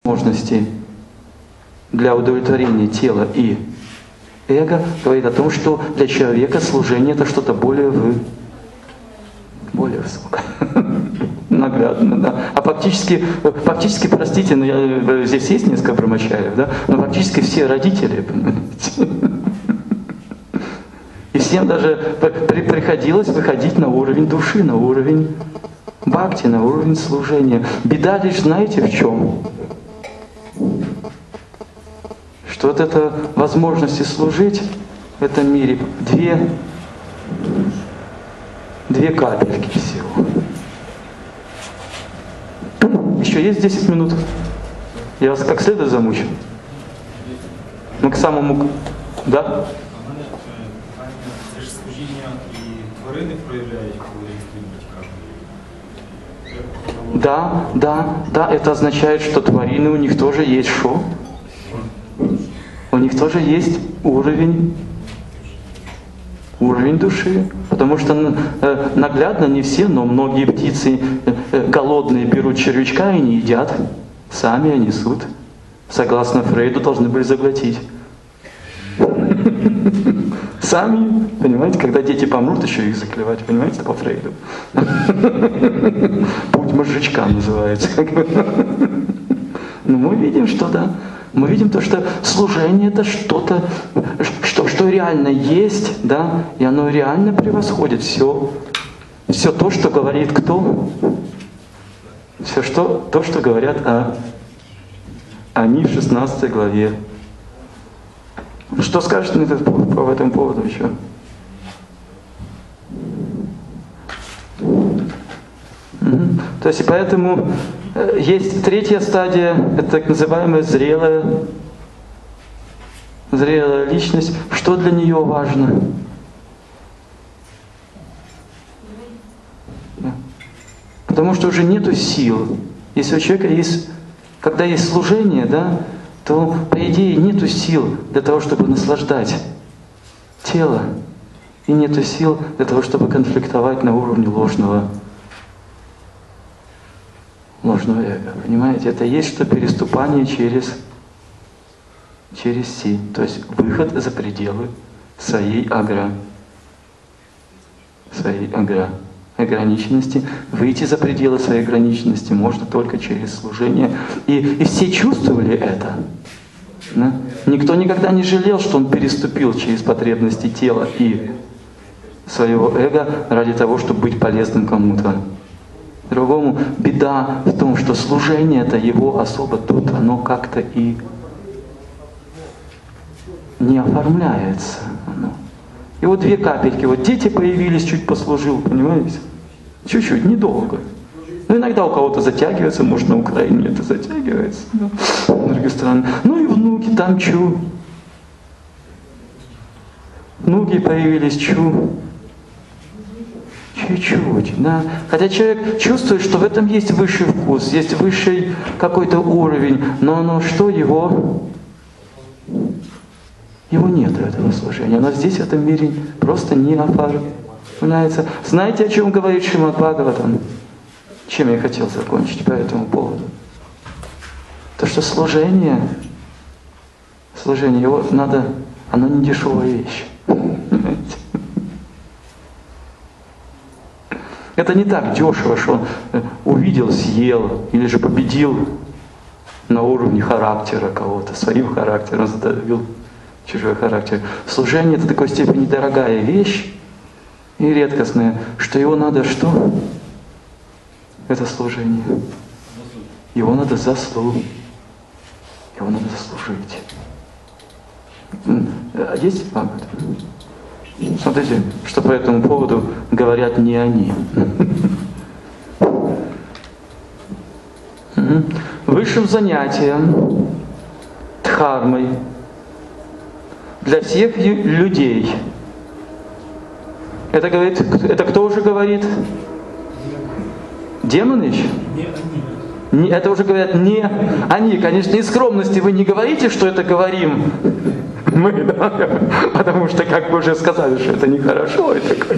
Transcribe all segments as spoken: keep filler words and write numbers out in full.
возможности для удовлетворения тела и эго, говорит о том, что для человека служение — это что-то более, вы... более высокое. Наглядно, да. А фактически, фактически, простите, но я, здесь есть несколько брамачарьев, да, но фактически все родители, понимаете. И всем даже при, приходилось выходить на уровень души, на уровень бхакти, на уровень служения. Беда лишь, знаете, в чем? Что вот эта возможность служить в этом мире две, две капельки всего. Еще есть десять минут? Я вас как следует замучу. Мы к самому... Да? Да, да, да, это означает, что тварины, у них тоже есть шо? У них тоже есть уровень, уровень души. Потому что э, наглядно не все, но многие птицы э, голодные берут червячка и не едят. Сами они несут. Согласно Фрейду, должны были заглотить. Сами, понимаете, когда дети помрут, еще их заклевать, понимаете, по Фрейду. Путь мозжечка называется. Но мы видим, что да. Мы видим то, что служение — это что-то, что, что реально есть, да, и оно реально превосходит все, все то, что говорит кто? Все что, то, что говорят о, они в шестнадцатой главе. Что скажете на этот, по этому поводу еще? Угу. То есть и поэтому э, есть третья стадия, это так называемая зрелая, зрелая личность. Что для нее важно? Да. Потому что уже нету сил. Если у человека есть, когда есть служение, да, то, по идее, нету сил для того, чтобы наслаждать тело. И нету сил для того, чтобы конфликтовать на уровне ложного, ложного эго. Понимаете? Это есть что переступание через, через си. То есть выход за пределы своей агра. Своей агра. Ограниченности. Выйти за пределы своей ограниченности можно только через служение. И, и все чувствовали это. Да? Никто никогда не жалел, что он переступил через потребности тела и своего эго ради того, чтобы быть полезным кому-то. Другому беда в том, что служение это его особо тут, оно как-то и не оформляется. Оно. И вот две капельки. Вот дети появились, чуть послужил, понимаете? Чуть-чуть, недолго. Ну, иногда у кого-то затягивается, может, на Украине это затягивается. Да? С другой стороны. Ну и внуки там чу. Внуки появились чу. Чуть-чуть, да. Хотя человек чувствует, что в этом есть высший вкус, есть высший какой-то уровень, но оно что, его... Его нет этого служения. Оно здесь, в этом мире, просто не оформляется. Знаете, о чем говорит Шримад Бхагаватам? Чем я хотел закончить по этому поводу? То, что служение, служение, его надо, оно не дешевая вещь. Это не так дешево, что он увидел, съел, или же победил на уровне характера кого-то, своим характером задавил чужой характер. Служение — это такой степени дорогая вещь и редкостная, что его надо что? Это служение. Его надо заслужить. Его надо заслужить. А есть вам это? Смотрите, что по этому поводу говорят не они. Высшим занятием, дхармой, для всех людей. Это говорит, это кто уже говорит? Демоны еще? Не, это уже говорят не они. Конечно, из скромности вы не говорите, что это говорим мы, да? Потому что, как вы уже сказали, что это нехорошо, это как...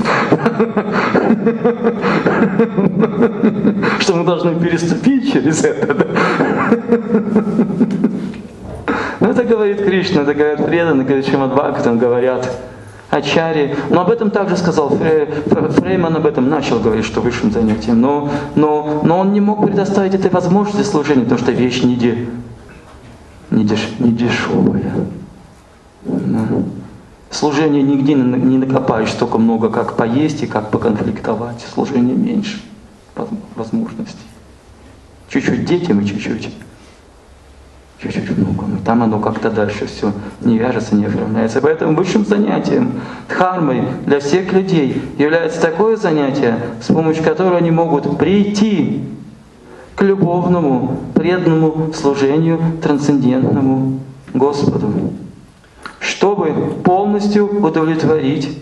что мы должны переступить через это, да? Это говорит Кришна, это говорят преданные, говорит Шримад там говорят Ачарьи. Но об этом также сказал Фрей, Фрейман, об этом начал говорить, что высшим занятием. Но, но, но он не мог предоставить этой возможности служения, потому что вещь не, де, не, деш, не дешевая. Да. Служение нигде не накопаешь столько много, как поесть и как поконфликтовать. Служение меньше возможностей. Чуть-чуть детям и чуть-чуть. Чуть-чуть внукам. И там оно как-то дальше все не вяжется, не оформляется. Поэтому высшим занятием, дхармой для всех людей является такое занятие, с помощью которого они могут прийти к любовному, преданному служению трансцендентному Господу, чтобы полностью удовлетворить.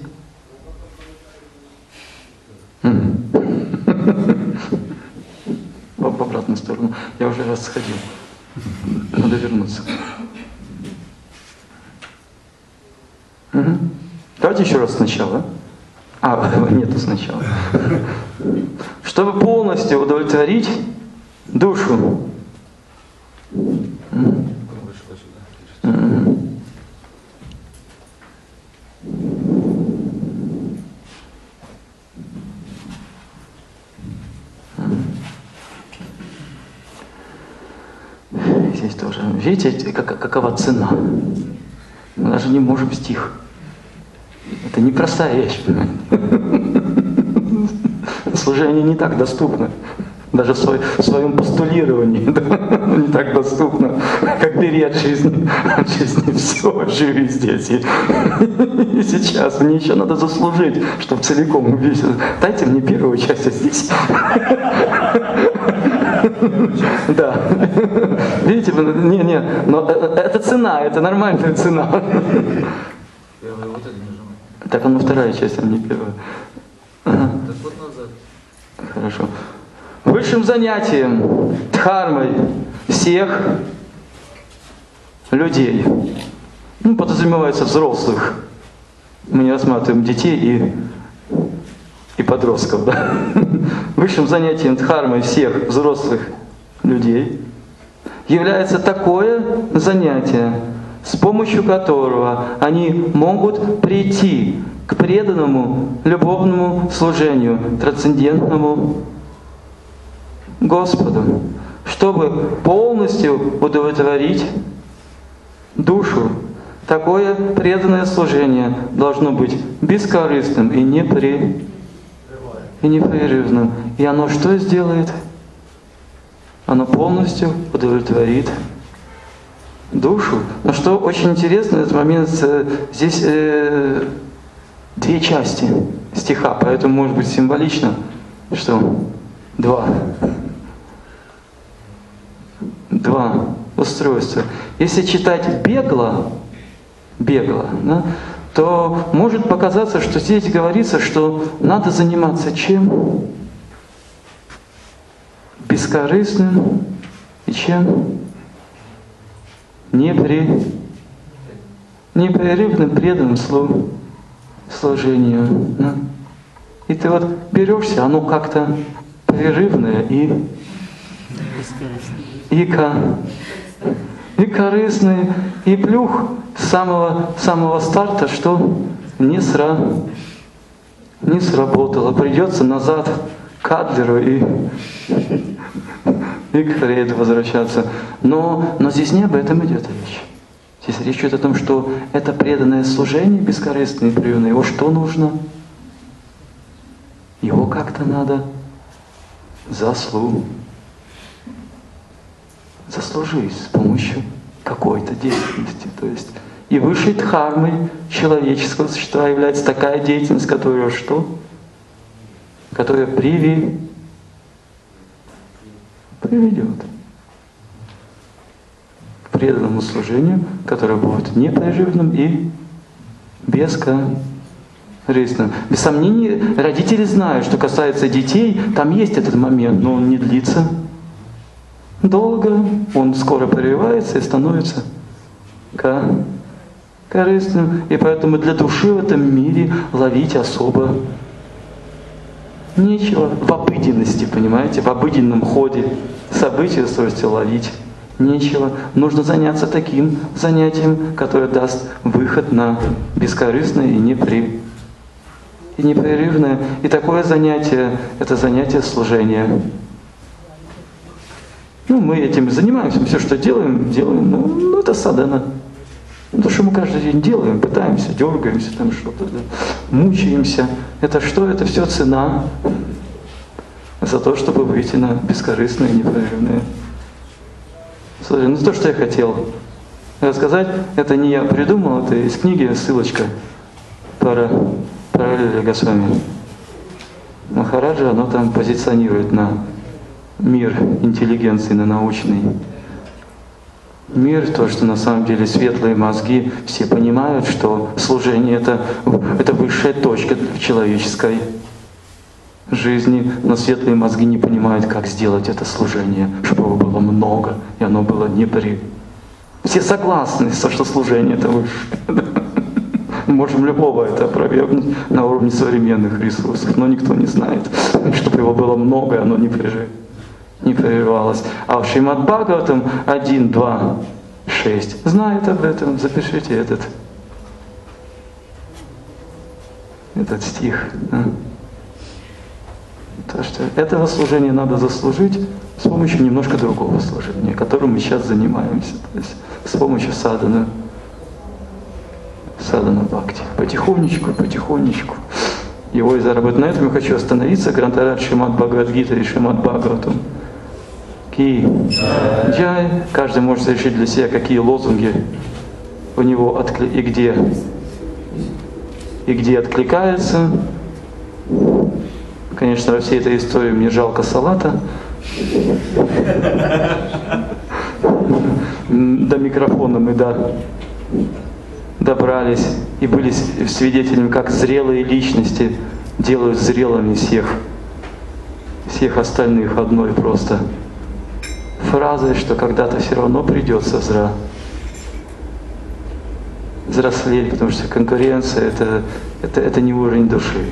В обратную сторону. Я уже раз сходил. Надо вернуться. Угу. Давайте еще раз сначала. А, нету сначала. Чтобы полностью удовлетворить душу. Угу. Здесь тоже. Видите, как, какова цена? Мы даже не можем стих. Это непростая вещь. Служение не так доступно. Даже в, свой, в своем постулировании да, не так доступно, как бери от жизни. От жизни все, живи здесь. И, и сейчас мне еще надо заслужить, чтобы целиком увидеть. Дайте мне первую часть, а здесь. Да. Видите, не, не, но это цена, это нормальная цена. Первая вот это не нажимай. Так, оно вторая часть, а не первая. Ага. Так вот назад. Хорошо. Высшим занятием, дхармой всех людей, ну, подразумевается взрослых, мы не рассматриваем детей и, и подростков, да? Высшим занятием дхармой всех взрослых людей является такое занятие, с помощью которого они могут прийти к преданному любовному служению трансцендентному Господу, чтобы полностью удовлетворить душу. Такое преданное служение должно быть бескорыстным и, непри... и непрерывным. И оно что сделает? Оно полностью удовлетворит душу. Но что очень интересно, этот момент, здесь э, две части стиха, поэтому может быть символично, что два. Два устройства. Если читать бегло, бегло, да, то может показаться, что здесь говорится, что надо заниматься чем? Бескорыстным и чем? Непри... непрерывным преданным слу... служению. Да? И ты вот берешься, оно как-то прерывное и И, ко, и корыстный, и плюх с самого, самого старта, что не, сра, не сработало. Придется назад к Адлеру и, и к Фрейду возвращаться. Но, но здесь не об этом идет речь. Здесь речь идет о том, что это преданное служение, бескорыстное и приемное. Его что нужно? Его как-то надо заслужить. Заслужить с помощью какой-то деятельности. То есть и высшей дхармой человеческого существа является такая деятельность, которая что? Которая приви... приведет к преданному служению, которое будет непрерывным и бескорыстным. Без сомнений, родители знают, что касается детей, там есть этот момент, но он не длится долго, он скоро прививается и становится корыстным. И поэтому для души в этом мире ловить особо нечего. В обыденности, понимаете, в обыденном ходе событий, устройстве ловить нечего. Нужно заняться таким занятием, которое даст выход на бескорыстное и непри... и непрерывное. И такое занятие — это занятие служения. Ну, мы этим занимаемся, все, что делаем, делаем, ну, ну это садхана. Ну, то, что мы каждый день делаем, пытаемся, дергаемся, там что-то, да, мучаемся. Это что? Это все цена за то, чтобы выйти на бескорыстное и непрерывное. Слушай, ну то, что я хотел рассказать, это не я придумал, это из книги, ссылочка про Параллеля Госвами Махараджа, оно там позиционирует на мир интеллигенции, на научный мир, то, что на самом деле светлые мозги все понимают, что служение это, это высшая точка в человеческой жизни, но светлые мозги не понимают, как сделать это служение, чтобы его было много, и оно было не при... Все согласны, что служение это высшее. Можем любого это опровергнуть на уровне современных ресурсов, но никто не знает, чтобы его было много, и оно не прерывалось. Не прерывалось. А в Шримад Бхагаватам один, два, шесть знает об этом, запишите этот, этот стих. То, что этого служения надо заслужить с помощью немножко другого служения, которым мы сейчас занимаемся, то есть с помощью садханы, садхана бхакти. Потихонечку, потихонечку его и заработать. На этом я хочу остановиться. Грантарадж Шримад Бхагавад-гита и Шримад Бхагаватам Ки Джай. Каждый может решить для себя, какие лозунги у него откли... и где и где откликаются. Конечно, во всей этой истории мне жалко салата. До микрофона мы до... добрались и были свидетелями, как зрелые личности делают зрелыми всех, всех остальных одной просто фразой, что когда-то все равно придется зра... взрослеть, потому что конкуренция это, это, это не уровень души.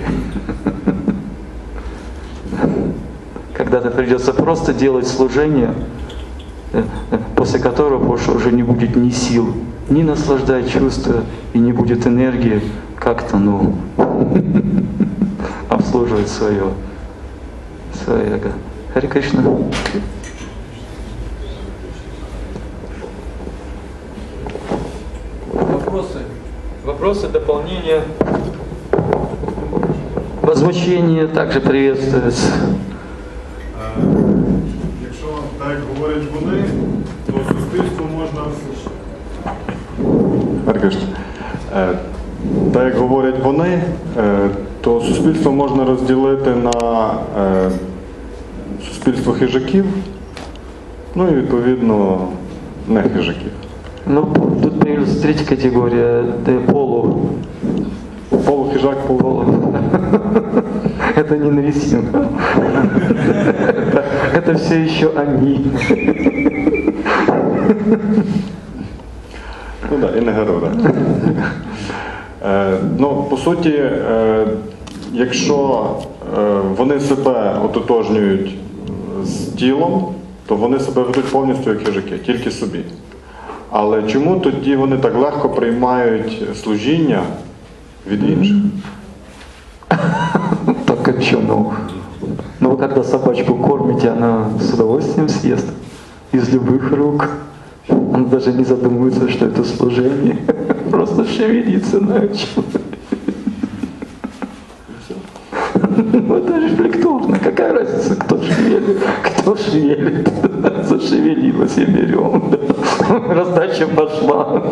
Когда-то придется просто делать служение, после которого уже не будет ни сил, ни наслаждать чувства, и не будет энергии как-то, ну, обслуживать свое, свое эго. Харе Кришна. Вопросы? Вопросы, дополнения? Возмущение также приветствуется. Якщо так говорять вони, то суспільство можна... Харе Кришна. Так як говорять вони, то суспільство можна розділити на суспільство хижаків, ну і відповідно не хижаків. Ну, тут появилась третья категория, это полу. Полухижак, полу. Это не нарисим. Это все еще они. Ну так, і не Гарура. Ну, по суті, якщо вони себе ототожнюють з тілом, то вони себе ведуть повністю як хижаки, тільки собі. Але чому тоді вони так легко приймають служіння від інших? Так а что, ну, ну вы когда собачку кормите, она с удовольствием съест из любых рук. Он даже не задумывается, что это служение. Просто шевелиться начал. Ну это рефлекторно. Какая разница, кто шевелит, кто шевелит. Зашевелилась и берем. Раздача пошла.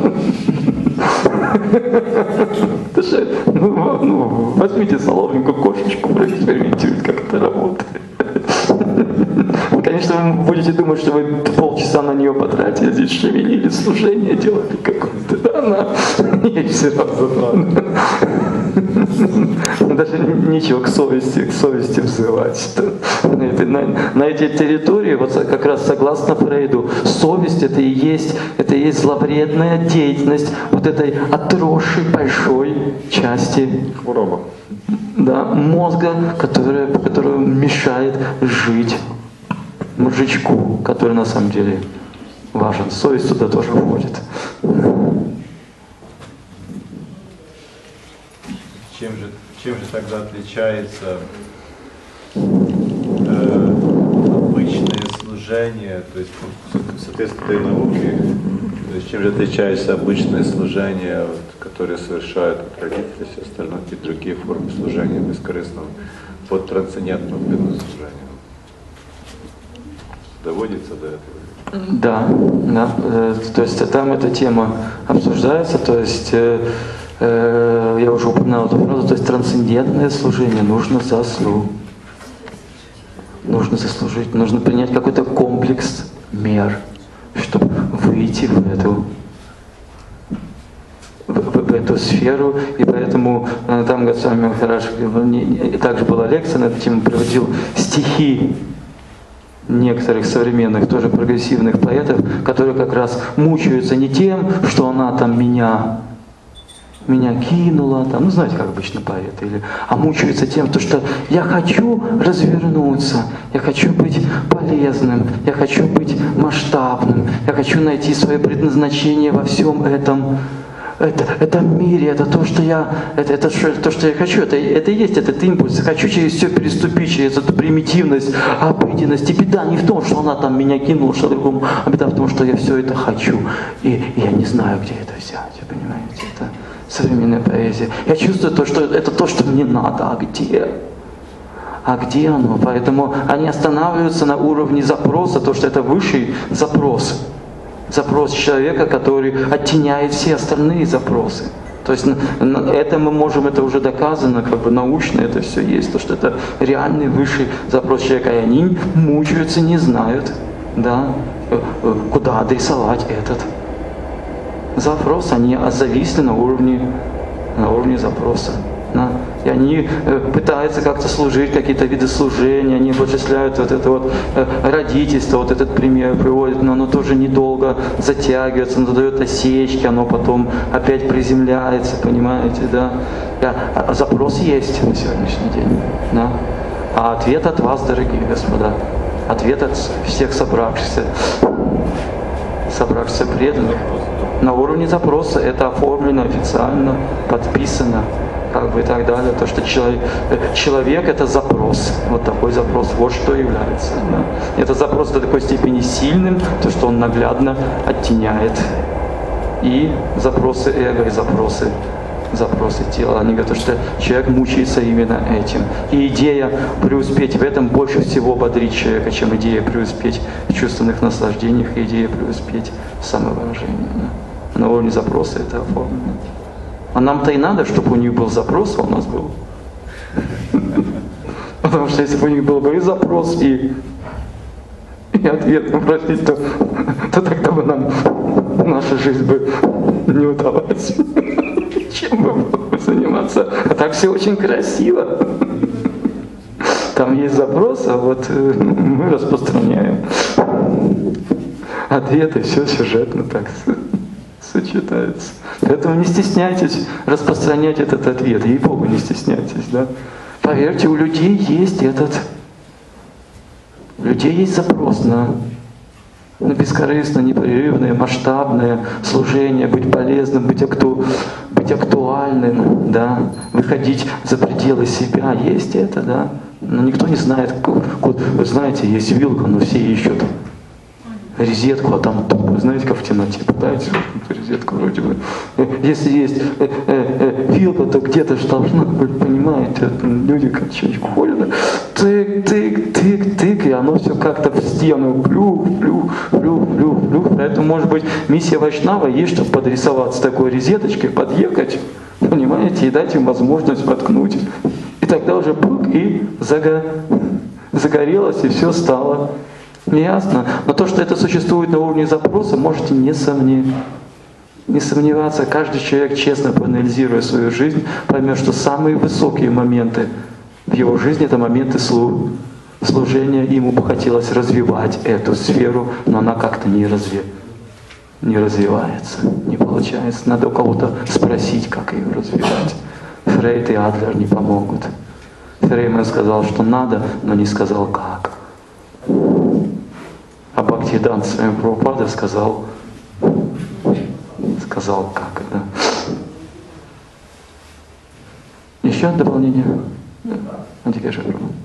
Ну, ну, возьмите соломинку, кошечку, проэкспериментируйте, как это работает. Конечно, вы будете думать, что вы полчаса на нее потратили, здесь шевелили, служение делали какое-то, да, она и все равно. Даже нечего к совести, к совести взывать. На, этой, на, на этой территории, вот как раз согласно Фрейду, совесть это и есть, это и есть зловредная деятельность вот этой отросшей большой части Хвороба. Да, мозга, которая, которая мешает жить мужичку, который на самом деле важен. Совесть туда тоже входит. Чем же, чем же тогда отличается э, обычное служение, то есть в соответствии этой науки, то есть чем же отличается обычное служение, вот, которое совершают вот, родители, все остальное, и другие формы служения бескорыстного, от трансцендентного преданного служения? Доводится до этого? Да, да. Э, то есть там эта тема обсуждается, то есть э, э, я уже упоминал эту фразу, то есть трансцендентное служение нужно заслужить. Нужно заслужить, нужно принять какой-то комплекс мер, чтобы выйти в эту, в, в, в эту сферу. И поэтому э, там Госвами Махарадж, также была лекция на эту тему, приводил стихи некоторых современных, тоже прогрессивных поэтов, которые как раз мучаются не тем, что она там меня, меня кинула, там, ну знаете, как обычно поэты, или, а мучаются тем, то, что я хочу развернуться, я хочу быть полезным, я хочу быть масштабным, я хочу найти свое предназначение во всем этом. Это, это мире, это то, что я, это, это то, что я хочу, это, это и есть этот импульс. Я хочу через все переступить, через эту примитивность, обыденность. И беда не в том, что она там меня кинула, что другому, а беда в том, что я все это хочу. И, и я не знаю, где это взять, понимаете, это современная поэзия. Я чувствую то, что это то, что мне надо, а где? А где оно? Поэтому они останавливаются на уровне запроса, то, что это высший запрос. Запрос человека, который оттеняет все остальные запросы. То есть это мы можем, это уже доказано, как бы научно это все есть, то что это реальный высший запрос человека, и они мучаются, не знают, да, куда адресовать этот запрос. Они зависли на уровне, на уровне запроса. Да? И они пытаются как-то служить, какие-то виды служения, они обожествляют вот это вот родительство, вот этот пример приводит, но оно тоже недолго затягивается, оно дает осечки, оно потом опять приземляется, понимаете, да? А запрос есть на сегодняшний день, да? А ответ от вас, дорогие господа, ответ от всех собравшихся, собравшихся преданных, на уровне запроса это оформлено официально, подписано, как бы и так далее, то, что человек, человек это запрос, вот такой запрос, вот что является. Да. Это запрос до такой степени сильным, то, что он наглядно оттеняет и запросы эго, и запросы, запросы тела. Они говорят, что человек мучается именно этим. И идея преуспеть в этом больше всего бодрит человека, чем идея преуспеть в чувственных наслаждениях, и идея преуспеть в самовыражении. Да. На уровне запроса это оформлено. А нам-то и надо, чтобы у них был запрос, а у нас был. Потому что если бы у них был бы и запрос, и, и ответ попросить, то, то тогда бы нам наша жизнь бы не удалась. Чем бы заниматься? А так все очень красиво. Там есть запрос, а вот мы распространяем ответы, все сюжетно так сочетается. Поэтому не стесняйтесь распространять этот ответ. Ей-богу, не стесняйтесь, да? Поверьте, у людей есть этот, у людей есть запрос на, на бескорыстное, непрерывное, масштабное служение, быть полезным, быть, акту, быть актуальным, да? Выходить за пределы себя. Есть это, да? Но никто не знает, куда. Вы знаете, есть вилка, но все ищут резетку, а там тупо, знаете, как в темноте пытаются резетку вроде бы. Если есть э, э, э, вилка, то где-то же должна быть, понимаете, люди как что-нибудь ходят, тык, тык, тык, тык, и оно все как-то в стену плюх, плюх, плюх, плюх, плюх. Поэтому, может быть, миссия Вайшнава есть, чтобы подрисоваться такой резеточкой, подъехать, понимаете, и дать им возможность воткнуть. И тогда уже пук, и заго... загорелось, и все стало. Ясно. Но то, что это существует на уровне запроса, можете не сомневаться. Не сомневаться. Каждый человек, честно проанализируя свою жизнь, поймет, что самые высокие моменты в его жизни — это моменты слу... служения. Ему бы хотелось развивать эту сферу, но она как-то не, разви... не развивается, не получается. Надо у кого-то спросить, как ее развивать. Фрейд и Адлер не помогут. Фрейман сказал, что надо, но не сказал как. А Бхактивиданта Свами Прабхупада сказал, сказал как это. Еще дополнение? Антикеша.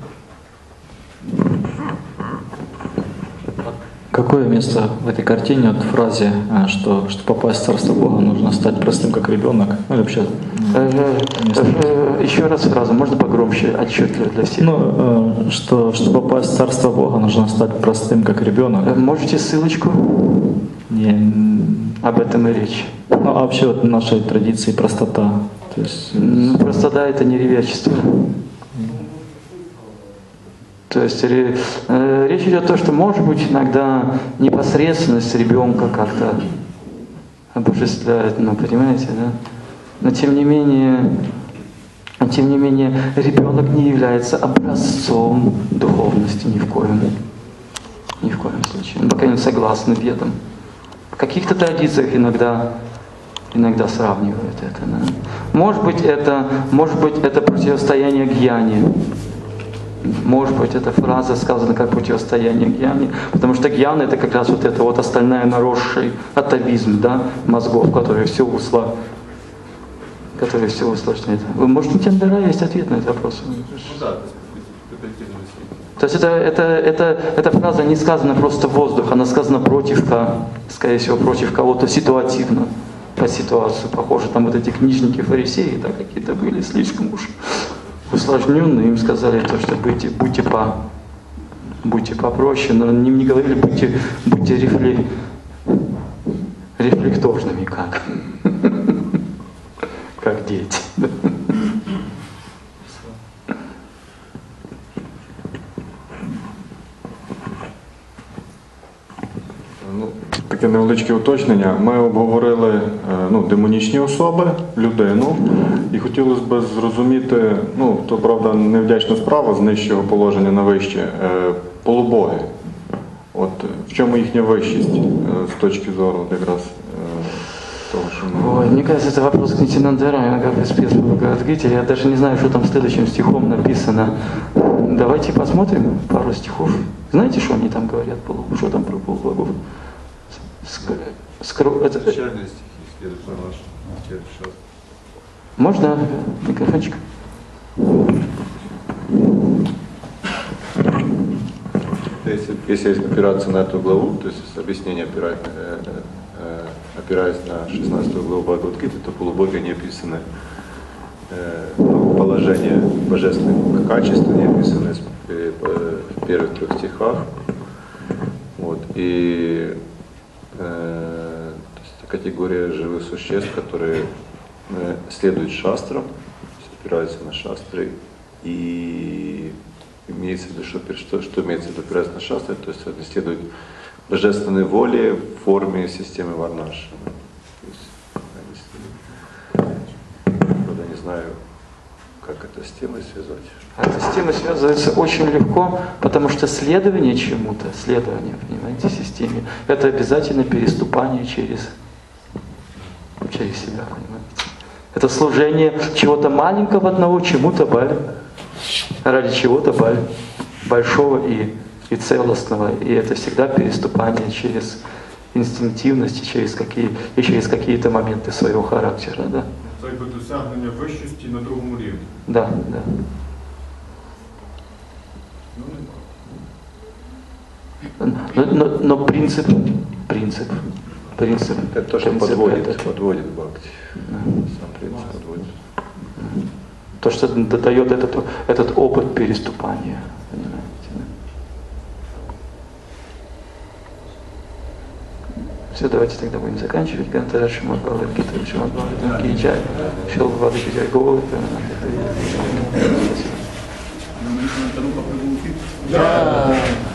Какое место в этой картине, вот в фразе, что, что попасть в Царство Бога, нужно стать простым, как ребенок? Ну, или вообще, еще раз фразу, можно погромче, отчетливо для всех? Ну, что, что попасть в Царство Бога, нужно стать простым, как ребенок. Можете ссылочку? Не, об этом и речь. Ну, а вообще вот в нашей традиции простота. То есть... Ну, простота — это не ребячество. То есть э, речь идет о том, что, может быть, иногда непосредственность ребенка как-то обожествляет, ну, понимаете, да? Но тем не менее, тем не менее, ребенок не является образцом духовности ни в коем, ни в коем случае. Ну, пока не согласны ведам. В каких-то традициях иногда, иногда сравнивают это. Да? Может быть, это, может быть, это противостояние гьяне. Может быть, эта фраза сказана как противостояние гьяне, потому что гьяна — это как раз вот это вот остальная наросший атовизм, да, мозгов, которые все усла, которые все усложняют. Вы можете, Тендера, есть ответ на этот вопрос? Ну да, то есть это, это, это, эта фраза не сказана просто в воздух, она сказана против, скорее всего, против кого-то ситуативно, по ситуации. Похоже, там вот эти книжники, фарисеи, да, какие-то были слишком уж усложненные, им сказали то, что будьте, будьте, по, будьте попроще, но им не говорили, будьте, будьте рефле, рефлекторными, как, как дети. Ну, таке невеличке уточнення. Ми обговорили ну, демонічні особи, людину, і хотілося б зрозуміти, ну, то, правда, невдячна справа з нижчого положення на вище, полубоги. От в чому їхня вищість з точки зору якраз того, що ми... Ой, мне кажется, это вопрос к Нитянандара, я как спец по Бхагавад-гите, я даже не знаю, что там следующим стихом написано. Давайте посмотрим пару стихов. Знаете, что они там говорят, что там про полубогов? Скру... Это... Начальные стихи следуют по нашему. Можно микрофончик? Если, если опираться на эту главу, то есть объяснение опирать, э, э, опираясь на шестнадцатую главу Бхагавад-гиты, то полубоги не описаны, э, ну, положение божественных качеств не описаны в первых трех стихах. Вот, и э, то есть категория живых существ, которые э, следуют шастрам, опираются на шастры, и имеется в виду, что, что, что имеется в виду опираясь на шастры, то есть они следуют божественной воле в форме системы Варнаш. Правда, не знаю, как это с темой связать. Эта с темой связывается очень легко, потому что следование чему-то, следование, понимаете, системе, это обязательно переступание через, через себя, понимаете. Это служение чего-то маленького одного, чему-то баль, ради чего-то баль, большого и, и целостного. И это всегда переступание через инстинктивность и через, какие, и через какие-то моменты своего характера. Да? Це якби досягнення вищості на другому рівні. Да, да. Но, но, но принцип, принцип, принцип. Это то, что принцип подводит, это, подводит бхакти. да. Сам принцип подводит. То, что дает этот, этот опыт переступания. Понимаете? Все, давайте тогда будем заканчивать. Гантара Шримад Бхагавад-гита, Шримад Бхагаватам ки джай, Шрила Бхагаватам ки джай, Гоу. Спасибо. Да.